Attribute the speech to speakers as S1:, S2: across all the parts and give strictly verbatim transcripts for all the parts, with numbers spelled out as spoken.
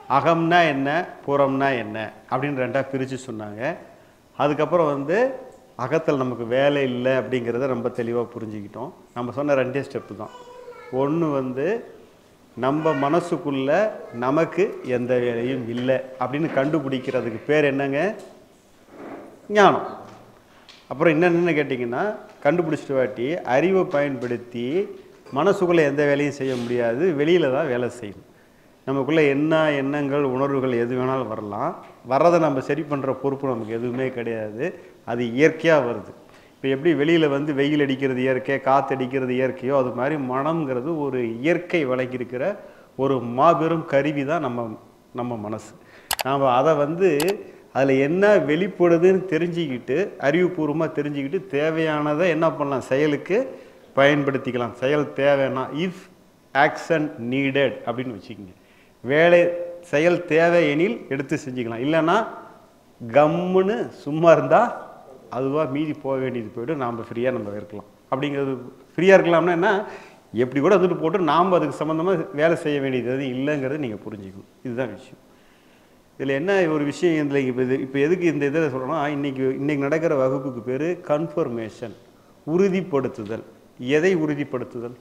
S1: அகம்னா என்ன, புறம்னா என்ன அப்படின்னு ரெண்டாக பிரித்து சொன்னாங்க. அதுக்கப்புறம் வந்து அகத்தில் நமக்கு வேலை இல்லை அப்படிங்கிறத ரொம்ப தெளிவாக புரிஞ்சுக்கிட்டோம். நம்ம சொன்ன ரெண்டே ஸ்டெப்பு தான். ஒன்று வந்து நம்ம மனசுக்குள்ள நமக்கு எந்த வேலையும் இல்லை அப்படின்னு கண்டுபிடிக்கிறதுக்கு பேர் என்னங்க? ஞானம். அப்புறம் என்னென்னு கேட்டிங்கன்னா, கண்டுபிடிச்சிட்டு வாட்டி அறிவை பயன்படுத்தி மனசுக்குள்ளே எந்த வேலையும் செய்ய முடியாது, வெளியில் தான் வேலை செய்யணும். நமக்குள்ளே என்ன எண்ணங்கள் உணர்வுகள் எது வேணாலும் வரலாம். வர்றதை நம்ம சரி பண்ணுற பொறுப்பு நமக்கு எதுவுமே கிடையாது. அது இயற்கையாக வருது. இப்போ எப்படி வெளியில் வந்து வெயில் அடிக்கிறது இயற்கை, காற்று அடிக்கிறது இயற்கையோ, அது மாதிரி மனம்ங்கிறது ஒரு இயற்கை வழங்கியிருக்கிற ஒரு மாபெரும் கருவி தான் நம்ம நம்ம மனசு. நாம் அதை வந்து அதில் என்ன வெளிப்படுதுன்னு தெரிஞ்சுக்கிட்டு, அறிவுபூர்வமாக தெரிஞ்சுக்கிட்டு தேவையானதை என்ன பண்ணலாம், செயலுக்கு பயன்படுத்திக்கலாம். செயல் தேவைன்னா இஃப் ஆக்ஷன் நீடட் அப்படின்னு வச்சுக்கோங்க. வேலை செயல் தேவை எனில் எடுத்து செஞ்சுக்கலாம். இல்லைன்னா கம்முன்னு சும்மா இருந்தால் அதுவாக மீதி போக வேண்டியது போய்ட்டு நாம் ஃப்ரீயாக நம்ம இருக்கலாம். அப்படிங்கிறது ஃப்ரீயாக இருக்கலாம்னா என்ன, எப்படி கூட வந்துட்டு போட்டு நாம் அதுக்கு சம்மந்தமாக வேலை செய்ய வேண்டியது எதுவும் இல்லைங்கிறது நீங்கள் புரிஞ்சுக்கணும். இதுதான் விஷயம். இதில் என்ன ஒரு விஷயம் இதில் இப்போ இது இப்போ எதுக்கு இந்த இதை சொல்கிறோன்னா, இன்றைக்கி இன்றைக்கி நடக்கிற வகுப்புக்கு பேர் கன்ஃபர்மேஷன், உறுதிப்படுத்துதல். எதை உறுதிப்படுத்துதல்?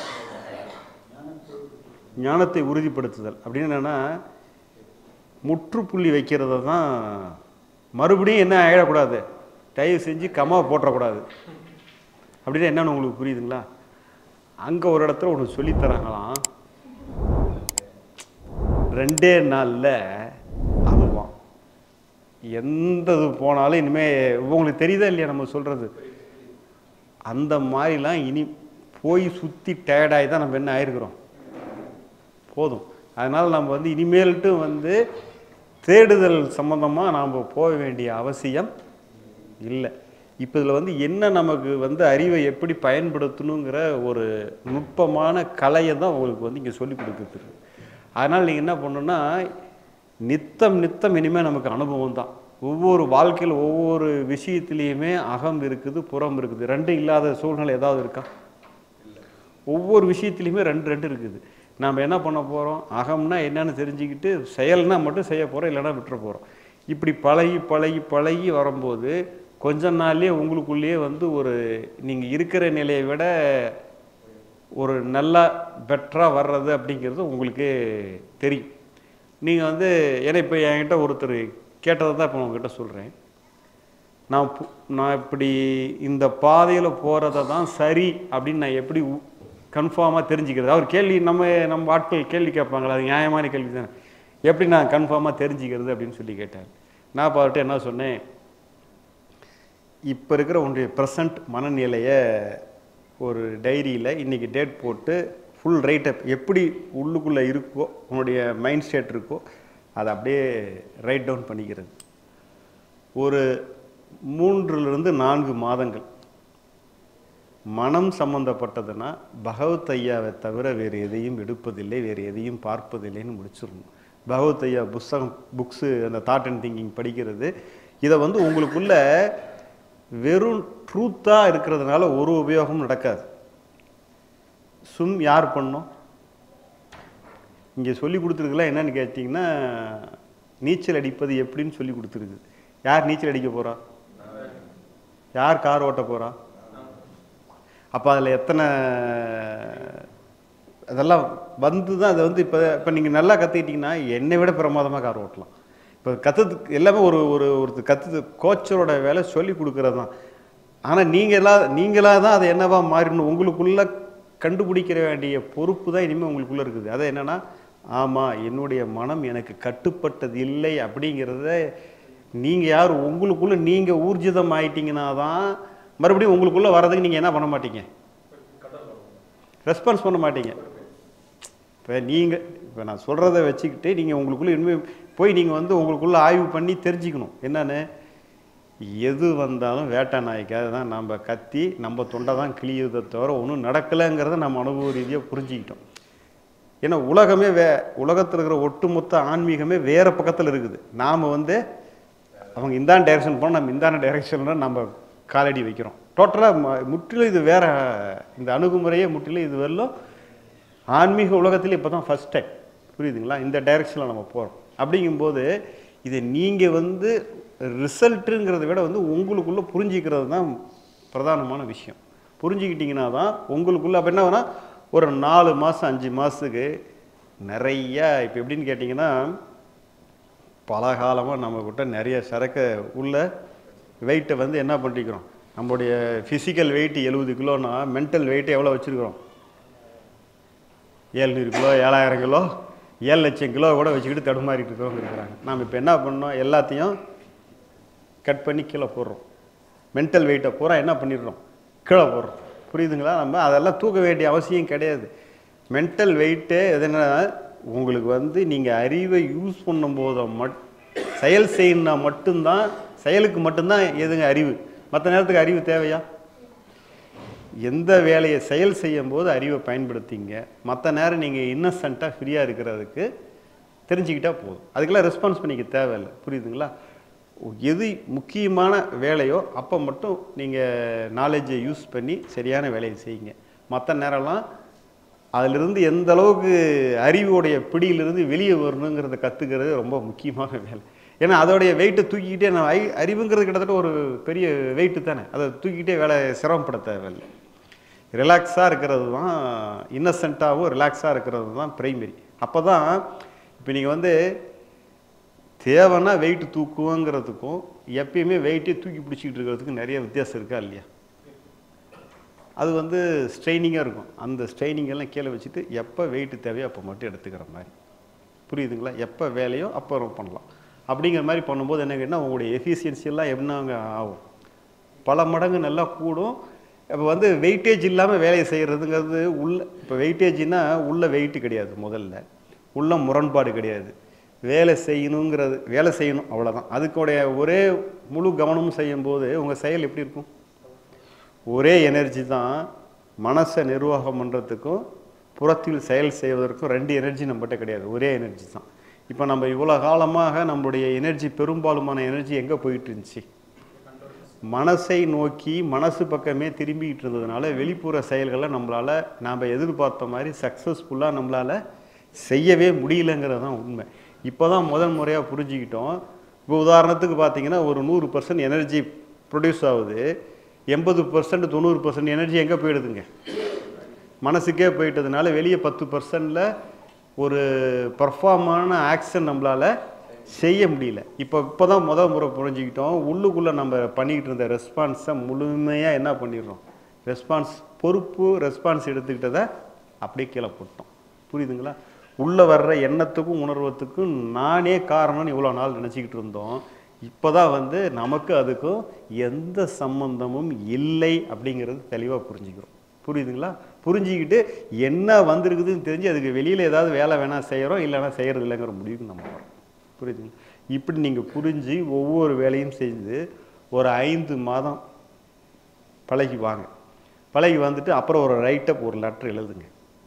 S1: ஞானத்தை உறுதிப்படுத்துதல். அப்படின்னு என்னென்னா, முற்றுப்புள்ளி வைக்கிறத தான். மறுபடியும் என்ன ஆகிடக்கூடாது, தயவு செஞ்சு கமாவை போட்டக்கூடாது அப்படின்னு என்னென்னு உங்களுக்கு புரியுதுங்களா? அங்கே ஒரு இடத்துல ஒன்று சொல்லித்தராங்களாம், ரெண்டே நாளில் அதுவான் எந்த இது போனாலும் இனிமேல் உங்களுக்கு தெரியுதா இல்லையா நம்ம சொல்கிறது? அந்த மாதிரிலாம் இனி போய் சுற்றி டயர்டாகி தான் நம்ம என்ன ஆயிருக்கிறோம், போதும். அதனால் நம்ம வந்து இனிமேல்ட்டு வந்து தேடுதல் சம்மந்தமாக நாம் போக வேண்டிய அவசியம் இல்லை. இப்போ இதில் வந்து என்ன நமக்கு வந்து அறிவை எப்படி பயன்படுத்தணுங்கிற ஒரு நுட்பமான கலையை தான் உங்களுக்கு வந்து இங்கே சொல்லிக் கொடுக்குறது. அதனால் நீங்கள் என்ன பண்ணணுன்னா, நித்தம் நித்தம் இனிமேல் நமக்கு அனுபவம் தான். ஒவ்வொரு வாழ்க்கையில் ஒவ்வொரு விஷயத்துலேயுமே அகம் இருக்குது, புறம் இருக்குது. ரெண்டும் இல்லாத சூழ்நிலை ஏதாவது இருக்கா? ஒவ்வொரு விஷயத்துலையுமே ரெண்டு ரெண்டு இருக்குது. நாம் என்ன பண்ண போகிறோம், அகம்னா என்னன்னு தெரிஞ்சுக்கிட்டு செயல்னா மட்டும் செய்ய போகிறோம், இல்லைன்னா விட்டுற போகிறோம். இப்படி பழகி பழகி பழகி வரும்போது கொஞ்ச நாள்லேயே உங்களுக்குள்ளேயே வந்து ஒரு நீங்கள் இருக்கிற நிலையை விட ஒரு நல்லா பெட்டராக வர்றது அப்படிங்கிறது உங்களுக்கு தெரியும். நீங்கள் வந்து ஏன்னா இப்போ என்கிட்ட ஒருத்தர் கேட்டதை தான் இப்போ உங்ககிட்ட சொல்கிறேன். நான் நான் இப்படி இந்த பாதையில் போகிறத தான் சரி அப்படின்னு நான் எப்படி கன்ஃபார்மாக தெரிஞ்சுக்கிறது? அவர் கேள்வி நம்ம நம்ம ஆட்கள் கேள்வி கேட்பாங்களா, அது நியாயமான கேள்வி தானே. எப்படி நான் கன்ஃபார்மாக தெரிஞ்சுக்கிறது அப்படின்னு சொல்லி கேட்டார். நான் பார்த்துட்டு என்ன சொன்னேன், இப்போ இருக்கிற உன்னுடைய ப்ரெசண்ட் மனநிலையை ஒரு டைரியில் இன்றைக்கி டேட் போட்டு ஃபுல் ரைட்டப் எப்படி உள்ளுக்குள்ளே இருக்கோ, உன்னுடைய மைண்ட் செட் இருக்கோ, அதை அப்படியே ரைட் டவுன் பண்ணிக்கிறது. ஒரு மூன்றிலிருந்து நான்கு மாதங்கள் மனம் சம்மந்தப்பட்டதுன்னா பகவத் ஐயாவை தவிர வேறு எதையும் எடுப்பதில்லை, வேறு எதையும் பார்ப்பதில்லைன்னு முடிச்சிடணும். பகவத் ஐயா புஸ்தகம் புக்ஸு அந்த தாட் அண்ட் திங்கிங் படிக்கிறது, இதை வந்து உங்களுக்குள்ள வெறும் ட்ரூத்தாக இருக்கிறதுனால ஒரு உபயோகம் நடக்காது. சும் யார் பண்ணோம் இங்கே சொல்லி கொடுத்துருக்குலாம் என்னன்னு கேட்டிங்கன்னா, நீச்சல் அடிப்பது எப்படின்னு சொல்லி கொடுத்துருக்கு. யார் நீச்சல் அடிக்க போகிறா? யார் கார் ஓட்ட போகிறா? அப்போ அதில் எத்தனை அதெல்லாம் வந்து தான் அதை வந்து இப்போ இப்போ நீங்கள் நல்லா கற்றுக்கிட்டிங்கன்னா என்னை விட பிரமாதமாக கார் ஓட்டலாம். இப்போ கற்றுக்கு எல்லாமே ஒரு ஒரு ஒருத்தர் கற்று கோச்சரோட வேலை சொல்லி கொடுக்குறது தான். ஆனால் நீங்களா நீங்களாக தான் அதை என்னவா மாறிடணும், உங்களுக்குள்ளே கண்டுபிடிக்கிற வேண்டிய பொறுப்பு தான் இனிமேல் உங்களுக்குள்ளே இருக்குது. அதை என்னென்னா, ஆமாம் என்னுடைய மனம் எனக்கு கட்டுப்பட்டது இல்லை அப்படிங்கிறத நீங்கள் யார் உங்களுக்குள்ளே நீங்கள் ஊர்ஜிதம் ஆகிட்டிங்கன்னா தான் மறுபடியும் உங்களுக்குள்ளே வர்றதுக்கு நீங்கள் என்ன பண்ண மாட்டீங்க, ரெஸ்பான்ஸ் பண்ண மாட்டீங்க. இப்போ நீங்கள் இப்போ நான் சொல்கிறத வச்சுக்கிட்டு நீங்கள் உங்களுக்குள்ளே இனிமேல் போய் நீங்கள் வந்து உங்களுக்குள்ளே ஆய்வு பண்ணி தெரிஞ்சுக்கணும். என்னென்னு, எது வந்தாலும் வேட்டை நாய்க்காக தான் நம்ம கத்தி நம்ம தொண்டை தான் கிளியதை தவிர ஒன்றும் நடக்கலைங்கிறத நம்ம அனுபவ ரீதியாக புரிஞ்சுக்கிட்டோம். ஏன்னா உலகமே வே உலகத்தில் இருக்கிற ஒட்டுமொத்த ஆன்மீகமே வேறு பக்கத்தில் இருக்குது. நாம் வந்து அவங்க இந்தான டைரெக்ஷன் போனால் நம்ம இந்தான டைரெக்ஷனில் நம்ம காலடி வைக்கிறோம். டோட்டலாக முற்றிலும் இது வேறு, இந்த அணுகுமுறையே முற்றிலும் இது வரலும் ஆன்மீக உலகத்தில் இப்போ தான் ஃபஸ்ட் டைம், புரியுதுங்களா, இந்த டைரெக்ஷனில் நம்ம போகிறோம். அப்படிங்கும்போது இதை நீங்கள் வந்து ரிசல்ட்டுங்கிறத விட வந்து உங்களுக்குள்ளே புரிஞ்சிக்கிறது தான் பிரதானமான விஷயம். புரிஞ்சுக்கிட்டிங்கன்னா தான் உங்களுக்குள்ளே அப்போ என்ன வேணால் ஒரு நாலு மாதம் அஞ்சு மாதத்துக்கு நிறையா இப்போ எப்படின்னு கேட்டிங்கன்னா பல காலமாக நம்மக்கிட்ட நிறைய சரக்கு உள்ள வெயிட்டை வந்து என்ன பண்ணிக்கிறோம், நம்மளுடைய ஃபிசிக்கல் வெயிட் எழுபது கிலோனா மென்டல் வெயிட்டு எவ்வளோ வச்சுருக்கிறோம், ஏழ்நூறு கிலோ ஏழாயிரம் கிலோ ஏழு லட்சம் கிலோ கூட வச்சுக்கிட்டு தடுமாறிட்டு இருக்கிறவங்க இருக்கிறாங்க. நாம் இப்போ என்ன பண்ணோம், எல்லாத்தையும் கட் பண்ணி கீழே போடுறோம். மென்டல் வெயிட்டை பூரா என்ன பண்ணிடுறோம், கீழே போடுறோம். புரியுதுங்களா? நம்ம அதெல்லாம் தூக்க வேண்டிய அவசியம் கிடையாது. மென்டல் வெயிட்டு எதுனா உங்களுக்கு வந்து நீங்கள் அறிவை யூஸ் பண்ணும்போது மட் செயல் செய்யணுன்னா மட்டும்தான், செயலுக்கு மட்டும்தான் எதுங்க அறிவு. மற்ற நேரத்துக்கு அறிவு தேவையா? எந்த வேலையை செயல் செய்யும் போது அறிவை பயன்படுத்திங்க. மற்ற நேரம் நீங்கள் இன்னசென்ட்டாக ஃப்ரீயாக இருக்கிறதுக்கு தெரிஞ்சுக்கிட்டால் போதும். அதுக்கெல்லாம் ரெஸ்பான்ஸ் பண்ணிக்க தேவையில்லை. புரியுதுங்களா? எது முக்கியமான வேலையோ அப்போ மட்டும் நீங்கள் நாலேஜை யூஸ் பண்ணி சரியான வேலையை செய்யுங்க. மற்ற நேரம்லாம் அதிலிருந்து எந்த அளவுக்கு அறிவுடைய பிடியிலிருந்து வெளியே வரணுங்கிறத கற்றுக்கிறது ரொம்ப முக்கியமான வேலை. ஏன்னா அதோடைய வெயிட்டை தூக்கிக்கிட்டே நான் ஐ அறிவுங்கிறது கிட்டத்தட்ட ஒரு பெரிய வெயிட்டு தானே, அதை தூக்கிக்கிட்டே வேலை சிரமப்பட தேவையில்லை. ரிலாக்ஸாக இருக்கிறது தான், இன்னசென்ட்டாகவும் ரிலாக்ஸாக இருக்கிறது தான் பிரைமரி. அப்போ தான் இப்போ நீங்கள் வந்து தேவைன்னா வெயிட்டு தூக்குவோங்கிறதுக்கும் எப்பயுமே வெயிட்டே தூக்கி பிடிச்சிக்கிட்டு இருக்கிறதுக்கும் நிறைய வித்தியாசம் இருக்கா இல்லையா? அது வந்து ஸ்ட்ரெயினிங்காக இருக்கும். அந்த ஸ்ட்ரெயினிங்கெல்லாம் கீழே வச்சுட்டு எப்போ வெயிட்டு தேவையோ அப்போ மட்டும் எடுத்துக்கிற மாதிரி. புரியுதுங்களா? எப்போ வேலையோ அப்போ பண்ணலாம். அப்படிங்கிற மாதிரி பண்ணும்போது என்ன கேட்டால் உங்களுடைய எஃபிஷியன்சியெல்லாம் என்னங்க ஆகும், பல மடங்கு நல்லா கூடும். இப்போ வந்து வெயிட்டேஜ் இல்லாமல் வேலையை செய்கிறதுங்கிறது உள்ள, இப்போ வெயிட்டேஜ்னா உள்ள வெயிட்டு கிடையாது, முதல்ல உள்ள முரண்பாடு கிடையாது. வேலை செய்யணுங்கிறது வேலை செய்யணும் அவ்வளோதான். அதுக்குடைய ஒரே முழு கவனமும் செய்யும்போது உங்கள் செயல் எப்படி இருக்கும்? ஒரே எனர்ஜி தான். மனசை நிர்வாகம் பண்ணுறதுக்கும் புறத்தில் செயல் செய்வதற்கும் ரெண்டு எனர்ஜி நம்மகிட்ட கிடையாது, ஒரே எனர்ஜி தான். இப்போ நம்ம இவ்வளோ காலமாக நம்மளுடைய எனர்ஜி, பெரும்பாலுமான எனர்ஜி எங்கே போயிட்டு இருந்துச்சு? மனசை நோக்கி மனசு பக்கமே திரும்பிக்கிட்டு இருந்ததுனால வெளிப்புற செயல்களை நம்மளால் நாம் எதிர்பார்த்த மாதிரி சக்ஸஸ்ஃபுல்லாக நம்மளால் செய்யவே முடியலங்கிறது தான் உண்மை. இப்போ தான் முதல் முறையாக புரிஞ்சுக்கிட்டோம். இப்போ உதாரணத்துக்கு பார்த்தீங்கன்னா ஒரு நூறு பர்சன்ட் எனர்ஜி ப்ரொடியூஸ் ஆகுது, எண்பது பர்சன்ட் தொண்ணூறு பர்சன்ட் எனர்ஜி எங்கே போயிடுதுங்க? மனசுக்கே போயிட்டதுனால வெளியே பத்து பர்சன்டில் ஒரு பர்ஃபார்மான ஆக்ஷன் நம்மளால் செய்ய முடியல. இப்போ இப்போ தான் முதல் முறை புரிஞ்சுக்கிட்டோம். உள்ளுக்குள்ளே நம்ம பண்ணிக்கிட்டு இருந்த ரெஸ்பான்ஸை முழுமையாக என்ன பண்ணிடுறோம், ரெஸ்பான்ஸ் பொறுப்பு ரெஸ்பான்ஸ் எடுத்துக்கிட்டதை அப்படியே கீழே போட்டோம். புரியுதுங்களா? உள்ளே வர்ற எண்ணத்துக்கும் உணர்வத்துக்கும் நானே காரணம்னு இவ்வளோ நாள் நினச்சிக்கிட்டு இருந்தோம். இப்போ தான் வந்து நமக்கு அதுக்கும் எந்த சம்பந்தமும் இல்லை அப்படிங்கிறது தெளிவாக புரிஞ்சுக்கிறோம். புரியுதுங்களா? புரிஞ்சுக்கிட்டு என்ன வந்திருக்குதுன்னு தெரிஞ்சு அதுக்கு வெளியில் ஏதாவது வேலை வேணால் செய்கிறோம், இல்லைன்னா செய்கிறது இல்லைங்கிற முடிவுக்கு நம்ம வரோம். புரியுதுங்களா? இப்படி நீங்கள் புரிஞ்சு ஒவ்வொரு வேலையும் செஞ்சு ஒரு ஐந்து மாதம் பழகி வாங்க. பழகி வந்துட்டு அப்புறம் ஒரு ரைட்டப் ஒரு லெட்டர் எழுதுங்க.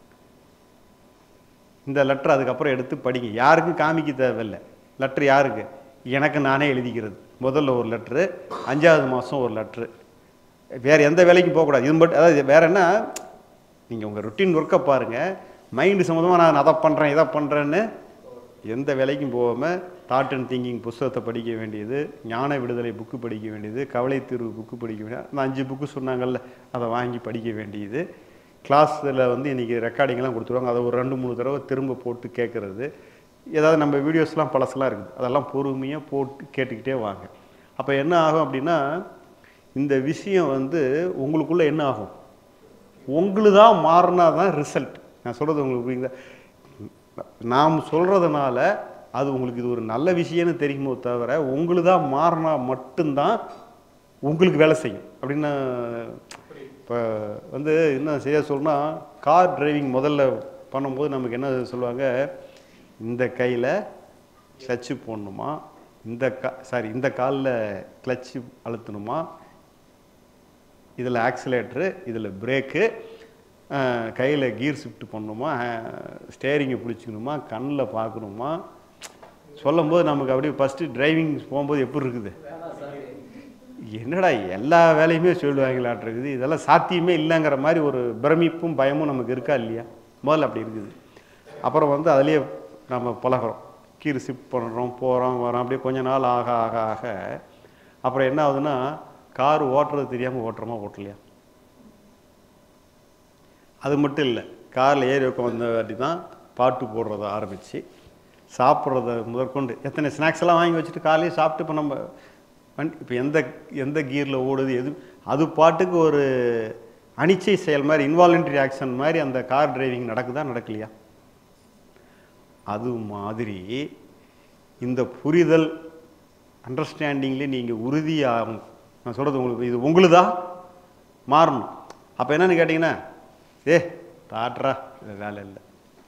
S1: இந்த லெட்டர் அதுக்கப்புறம் எடுத்து படிங்க. யாருக்கும் காமிக்க தேவையில்லை. லெட்ரு யாருக்கு? எனக்கு நானே எழுதிக்கிறது. முதல்ல ஒரு லெட்ரு, அஞ்சாவது மாதம் ஒரு லெட்ரு. வேறு எந்த வேலைக்கும் போகக்கூடாது. இது மட்டும், அதாவது வேறு என்ன, நீங்கள் உங்கள் ருட்டீன் ஒர்க்கை பாருங்கள். மைண்டு சம்மந்தமாக நான் அதை பண்ணுறேன் இதை பண்ணுறேன்னு எந்த வேலைக்கும் போகாமல் தாட் அண்ட் திங்கிங் புஸ்தகத்தை படிக்க வேண்டியது, ஞான விடுதலை புக்கு படிக்க வேண்டியது, கவலை தீர்வு புக்கு படிக்க வேண்டியது, அந்த அஞ்சு புக்கு சொன்னாங்கல்ல அதை வாங்கி படிக்க வேண்டியது, கிளாஸில் வந்து இன்றைக்கி ரெக்கார்டிங்லாம் கொடுத்துருவாங்க, அதை ஒரு ரெண்டு மூணு தடவை திரும்ப போட்டு கேட்குறது, ஏதாவது நம்ம வீடியோஸ்லாம் பழசெல்லாம் இருக்குது அதெல்லாம் பொறுமையாக போட்டு கேட்டுக்கிட்டே வாங்க. அப்போ என்ன ஆகும் அப்படின்னா, இந்த விஷயம் வந்து உங்களுக்குள்ளே என்ன ஆகும், உங்களுக்கு தான் மாறினா தான் ரிசல்ட். நான் சொல்கிறது உங்களுக்கு புரியுங்களா? நாம் சொல்கிறதுனால அது உங்களுக்கு இது ஒரு நல்ல விஷயம்னு தெரியுமோ தவிர உங்களுக்கு தான் மாறினா மட்டும்தான் உங்களுக்கு வேலை செய்யும். அப்படின்னா இப்போ வந்து என்ன செய்ய சொன்னால், கார் டிரைவிங் முதல்ல பண்ணும்போது நமக்கு என்ன சொல்லுவாங்க, இந்த கையில் கிளச்சு போடணுமா, இந்த கா சாரி இந்த காலில் கிளச்சு அழுத்தணுமா, இதில் ஆக்சிலேட்ரு, இதில் பிரேக்கு, கையில் கீர் ஷிஃப்ட் பண்ணணுமா, ஸ்டேரிங்கை பிடிச்சிக்கணுமா, கண்ணில் பார்க்கணுமா, சொல்லும் போது நமக்கு அப்படியே ஃபஸ்ட்டு டிரைவிங் போகும்போது எப்படி இருக்குது, என்னடா எல்லா வேலையுமே சொல்லுவாங்களாட்டு இருக்குது, இதெல்லாம் சாத்தியமே இல்லைங்கிற மாதிரி ஒரு பிரமிப்பும் பயமும் நமக்கு இருக்கா இல்லையா? முதல்ல அப்படி இருக்குது. அப்புறம் வந்து அதுலேயே நம்ம பழகிறோம். கீர் ஷிஃப்ட் பண்ணுறோம், போகிறோம் வரோம். அப்படியே கொஞ்ச நாள் ஆக ஆக ஆக அப்புறம் என்ன ஆகுதுன்னா கார் ஓட்டுறது தெரியாமல் ஓட்டுறோமா ஓட்டலையா? அது மட்டும் இல்லை, காரில் ஏறி உட்காந்த வாட்டி தான் பாட்டு போடுறத ஆரம்பித்து சாப்பிட்றத முதற்கொண்டு எத்தனை ஸ்நாக்ஸ் எல்லாம் வாங்கி வச்சுட்டு காலையே சாப்பிட்டு இப்போ நம்ம வண்டி இப்போ எந்த எந்த கியரில் ஓடுது எது அது பாட்டுக்கு ஒரு அனிச்சை செயல் மாதிரி இன்வாலன்ட்ரி ஆக்ஷன் மாதிரி அந்த கார் டிரைவிங் நடக்குதா நடக்கலையா? அது மாதிரி இந்த புரிதல் அண்டர்ஸ்டாண்டிங்லேயே நீங்கள் உறுதியாகும். நான் சொல்கிறது உங்களுக்கு இது உங்களுதா மாறணும். அப்போ என்னென்னு கேட்டிங்கன்னா, ஏ தாட்ரா வேலை இல்லை,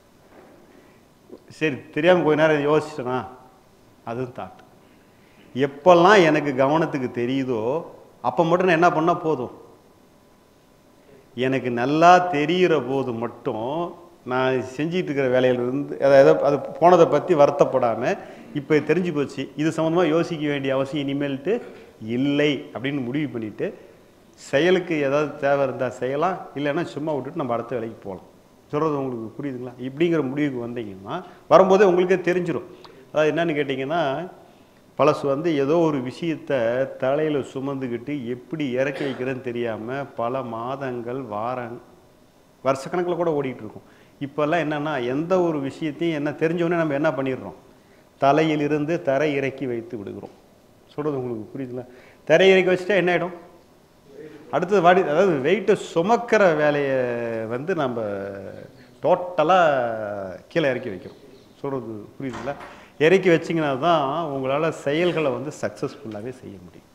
S1: சரி தெரியாமல் கொஞ்ச நேரம் யோசிச்சேனா, அதுவும் தாட். எப்பெல்லாம் எனக்கு கவனத்துக்கு தெரியுதோ அப்போ மட்டும் நான் என்ன பண்ணால் போதும், எனக்கு நல்லா தெரிகிற போது மட்டும் நான் செஞ்சிட்டு இருக்கிற வேலையிலிருந்து அதாவது அது போனதை பற்றி வருத்தப்படாமல் இப்போ தெரிஞ்சு போச்சு, இது சம்மந்தமாக யோசிக்க வேண்டிய அவசியம் இனிமேல்ட்டு இல்லை அப்படின்னு முடிவு பண்ணிவிட்டு செயலுக்கு ஏதாவது தேவை இருந்தால் செய்யலாம், இல்லைன்னா சும்மா விட்டுட்டு நம்ம அடுத்த வேலைக்கு போகலாம். சொல்கிறது உங்களுக்கு புரியுதுங்களா? இப்படிங்கிற முடிவுக்கு வந்தீங்கன்னா வரும்போதே உங்களுக்கே தெரிஞ்சிடும். அதாவது என்னன்னு கேட்டிங்கன்னா, பழசு வந்து ஏதோ ஒரு விஷயத்தை தலையில் சுமந்துக்கிட்டு எப்படி இறக்கி வைக்கிறதுன்னு தெரியாமல் பல மாதங்கள் வாரம் வருஷக்கணக்கில் கூட ஓடிட்டு இருக்கும். இப்போல்லாம் என்னென்னா எந்த ஒரு விஷயத்தையும் என்ன தெரிஞ்சோடனே நம்ம என்ன பண்ணிடுறோம், தலையிலிருந்து தரை இறக்கி வைத்து விடுகிறோம். சொல்கிறது உங்களுக்கு புரியுதுங்களா? தரை இறக்கி வச்சுட்டா என்ன ஆகிடும், அடுத்தது வாடி அதாவது வெயிட்டை சுமக்கிற வேலையை வந்து நம்ம டோட்டலாக கீழே இறக்கி வைக்கிறோம். சொல்கிறது புரியுதுங்களா? இறக்கி வச்சிங்கன்னா தான் உங்களால் செயல்களை வந்து சக்ஸஸ்ஃபுல்லாகவே செய்ய முடியும்.